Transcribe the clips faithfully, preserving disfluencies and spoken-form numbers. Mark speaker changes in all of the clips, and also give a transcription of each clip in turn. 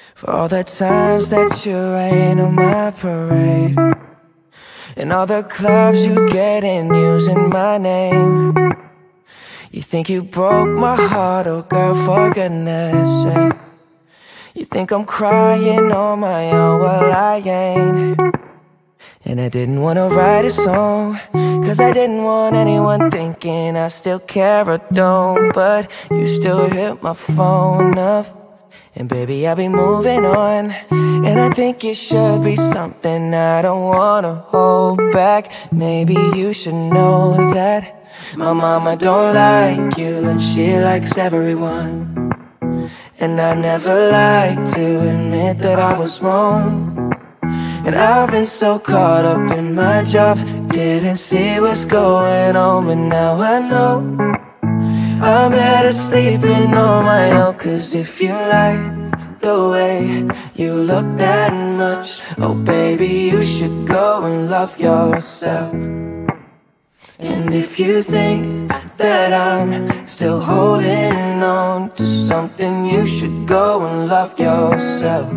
Speaker 1: For all the times that you rain on my parade, and all the clubs you get in using my name. You think you broke my heart, oh girl, for goodness sake. You think I'm crying on my own, well I ain't. And I didn't wanna write a song, cause I didn't want anyone thinking I still care or don't. But you still hit my phone up, and baby I'll be moving on. And I think it should be something I don't wanna hold back. Maybe you should know that my mama don't like you, and she likes everyone. And I never like to admit that I was wrong. And I've been so caught up in my job, didn't see what's going on. But now I know I'm better sleeping on my own. Cause if you like the way you look that much, oh baby, you should go and love yourself. And if you think that I'm still holding on to something, you should go and love yourself.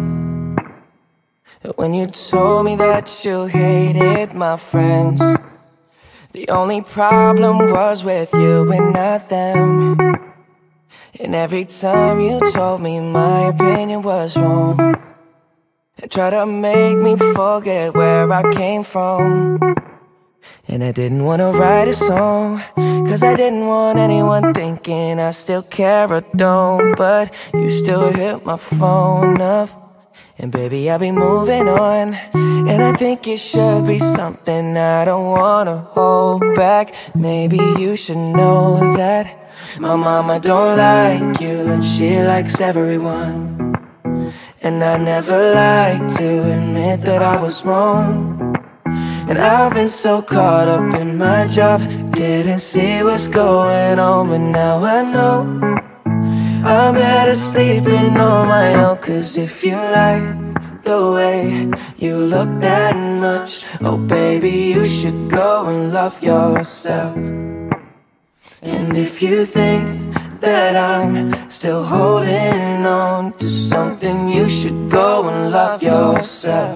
Speaker 1: When you told me that you hated my friends, the only problem was with you and not them. And every time you told me my opinion was wrong, and tried to make me forget where I came from. And I didn't wanna write a song, cause I didn't want anyone thinking I still care or don't. But you still hit my phone up, and baby I'll be moving on. And I think it should be something I don't wanna hold back. Maybe you should know that my mama don't like you, and she likes everyone. And I never like to admit that I was wrong. And I've been so caught up in my job, didn't see what's going on. But now I know I'm better sleeping on my own. Cause if you like the way you look that much, oh baby, you should go and love yourself. And if you think that I'm still holding on to something, you should go and love yourself.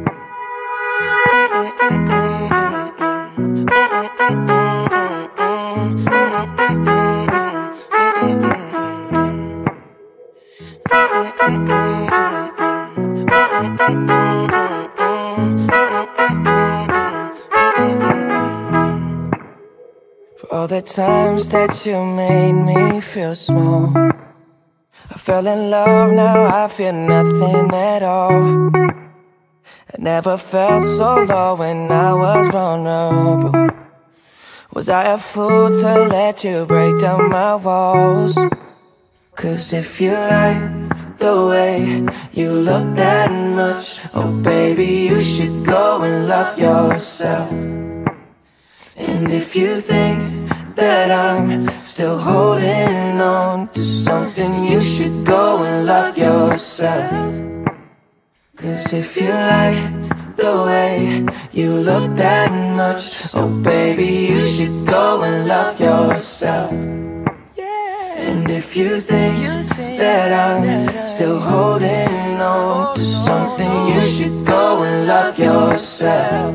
Speaker 1: For all the times that you made me feel small, I fell in love, now I feel nothing at all. I never felt so low when I was vulnerable. Was I a fool to let you break down my walls? Cause if you like the way you look that much, oh baby, you should go and love yourself. And if you think that I'm still holding on to something, you should go and love yourself. Cause if you like the way you look that much, oh baby, you should go and love yourself. And if you think that I'm still holding on to something, you should go and love yourself.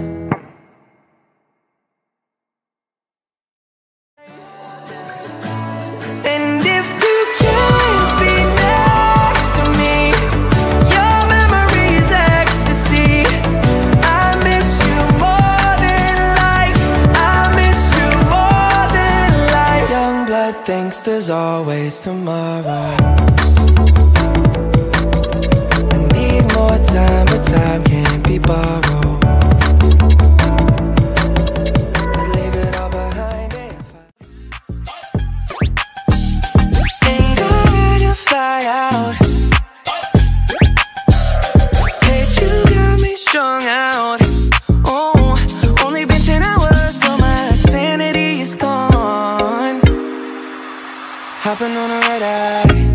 Speaker 1: And if you can't be next to me, your memory's ecstasy. I miss you more than life, I miss you more than life. Young blood thinks there's always tomorrow. I need more time, but time can't be borrowed. I'd leave it all behind if I... Ain't ready to fly out. Hey, you got me strung out. Oh, only been ten hours, so my sanity is gone. Hopping on a red eye,